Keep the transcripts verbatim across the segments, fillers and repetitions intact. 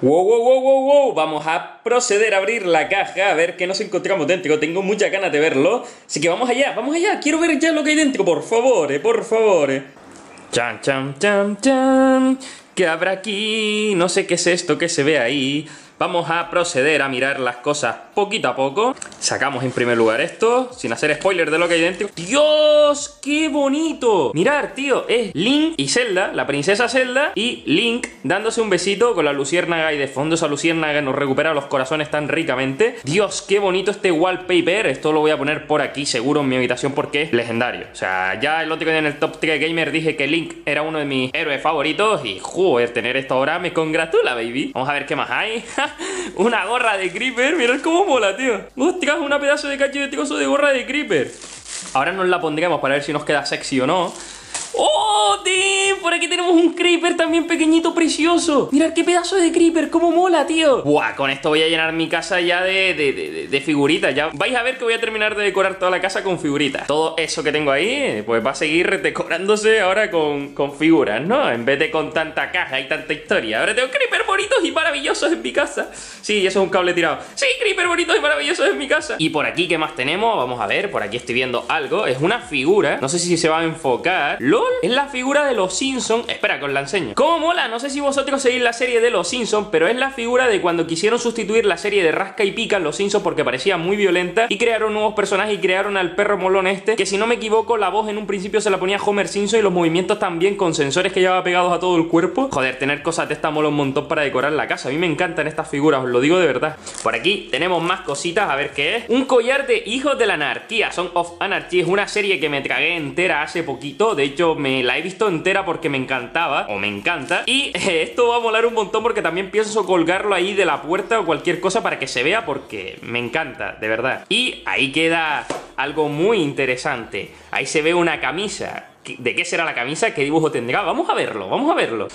Wow, wow, wow, wow, wow, vamos a proceder a abrir la caja, a ver qué nos encontramos dentro. Tengo muchas ganas de verlo, así que vamos allá, vamos allá. Quiero ver ya lo que hay dentro, por favor, eh, por favor. eh. Chan, chan, chan, chan. ¿Qué habrá aquí? No sé qué es esto que se ve ahí. Vamos a proceder a mirar las cosas poquito a poco. Sacamos en primer lugar esto, sin hacer spoiler de lo que hay dentro. ¡Dios! ¡Qué bonito! Mirad, tío, es Link y Zelda, la princesa Zelda, y Link dándose un besito con la luciérnaga, y de fondo esa luciérnaga nos recupera los corazones tan ricamente. ¡Dios! ¡Qué bonito este wallpaper! Esto lo voy a poner por aquí seguro en mi habitación porque es legendario. O sea, ya el otro día en el Top tres Gamer dije que Link era uno de mis héroes favoritos y, joder, tener esto ahora me congratula, baby. Vamos a ver qué más hay. Una gorra de Creeper, mirad cómo mola, tío. Ostras, una pedazo de cacho de trozo de gorra de Creeper. Ahora nos la pondremos para ver si nos queda sexy o no. ¡Oh, tío! Por aquí tenemos un Creeper también pequeñito, precioso. Mirad qué pedazo de Creeper, cómo mola, tío. Buah, con esto voy a llenar mi casa ya de, de, de, de figuritas. Ya vais a ver que voy a terminar de decorar toda la casa con figuritas. Todo eso que tengo ahí, pues va a seguir decorándose ahora con, con figuras, ¿no? En vez de con tanta caja y tanta historia. Ahora tengo Creeper bonitos y maravillosos en mi casa. Sí, eso es un cable tirado. Sí, Creeper bonitos y maravillosos en mi casa. Y por aquí, ¿qué más tenemos? Vamos a ver, por aquí estoy viendo algo. Es una figura, no sé si se va a enfocar. ¡Lol! Es la figura de los Simpsons. Espera, que os la enseño. ¿Cómo mola? No sé si vosotros seguís la serie de los Simpsons, pero es la figura de cuando quisieron sustituir la serie de Rasca y Pica en los Simpsons porque parecía muy violenta y crearon nuevos personajes y crearon al perro molón este, que si no me equivoco la voz en un principio se la ponía Homer Simpson y los movimientos también con sensores que llevaba pegados a todo el cuerpo. Joder, tener cosas de esta mola un montón para decorar la casa. A mí me encantan estas figuras, os lo digo de verdad. Por aquí tenemos más cositas, a ver qué es. Un collar de Hijos de la Anarquía, Song of Anarchy. Es una serie que me tragué entera hace poquito. De hecho, me la he visto entera porque me encantaba, o me encanta. Y eh, esto va a molar un montón porque también pienso colgarlo ahí de la puerta o cualquier cosa para que se vea porque me encanta, de verdad. Y ahí queda algo muy interesante. Ahí se ve una camisa. ¿De qué será la camisa? ¿Qué dibujo tendrá? Vamos a verlo, vamos a verlo.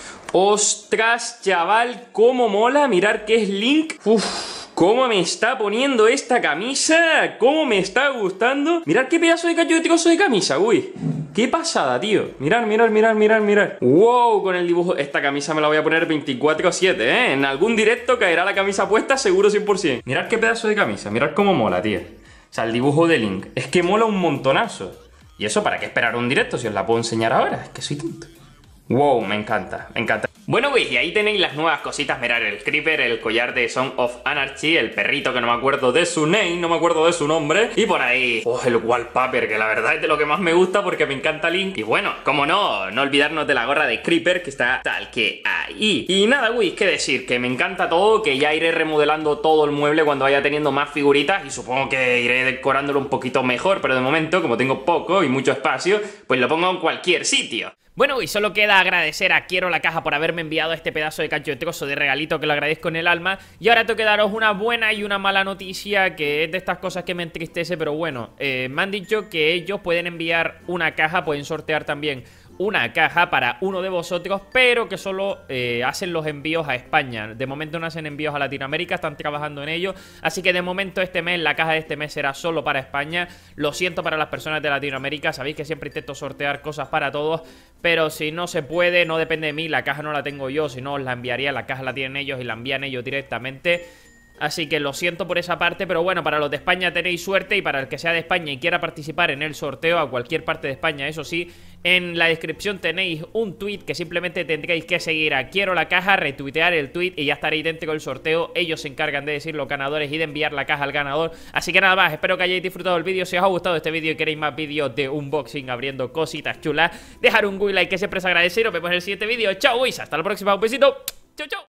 ¡Ostras, chaval! ¡Cómo mola! Mirar que es Link. ¡Uf! ¿Cómo me está poniendo esta camisa? ¿Cómo me está gustando? Mirad qué pedazo de cacho de trozo de camisa, uy. ¡Qué pasada, tío! Mirad, mirad, mirad, mirad, mirad. ¡Wow! Con el dibujo. Esta camisa me la voy a poner veinticuatro siete, ¿eh? En algún directo caerá la camisa puesta, seguro cien por cien. Mirad qué pedazo de camisa. Mirad cómo mola, tío. O sea, el dibujo de Link. Es que mola un montonazo. ¿Y eso para qué esperar un directo si os la puedo enseñar ahora? Es que soy tonto. ¡Wow! Me encanta, me encanta. Bueno, güey, y ahí tenéis las nuevas cositas. Mirad, el Creeper, el collar de Song of Anarchy, el perrito que no me acuerdo de su name, no me acuerdo de su nombre. Y por ahí, oh, el wallpaper, que la verdad es de lo que más me gusta porque me encanta Link. Y bueno, como no, no olvidarnos de la gorra de Creeper, que está tal que ahí. Y nada, güey, qué decir, que me encanta todo, que ya iré remodelando todo el mueble cuando vaya teniendo más figuritas y supongo que iré decorándolo un poquito mejor, pero de momento, como tengo poco y mucho espacio, pues lo pongo en cualquier sitio. Bueno, y solo queda agradecer a Quiero la Caja por haberme enviado este pedazo de cacho de trozo de regalito, que lo agradezco en el alma. Y ahora tengo que daros una buena y una mala noticia, que es de estas cosas que me entristece, pero bueno, eh, me han dicho que ellos pueden enviar una caja, pueden sortear también una caja para uno de vosotros, pero que solo eh, hacen los envíos a España. De momento no hacen envíos a Latinoamérica, están trabajando en ello, así que de momento este mes, la caja de este mes será solo para España. Lo siento para las personas de Latinoamérica, sabéis que siempre intento sortear cosas para todos, pero si no se puede, no depende de mí, la caja no la tengo yo, si no os la enviaría, la caja la tienen ellos y la envían ellos directamente. Así que lo siento por esa parte, pero bueno, para los de España tenéis suerte, y para el que sea de España y quiera participar en el sorteo a cualquier parte de España, eso sí, en la descripción tenéis un tweet que simplemente tendréis que seguir a Quiero la Caja, retuitear el tweet y ya estaréis dentro del sorteo. Ellos se encargan de decir los ganadores y de enviar la caja al ganador. Así que nada más, espero que hayáis disfrutado el vídeo. Si os ha gustado este vídeo y queréis más vídeos de unboxing abriendo cositas chulas, dejar un like que siempre es agradecer. Nos vemos en el siguiente vídeo. Chao, guys, hasta la próxima, un besito. Chau, chau.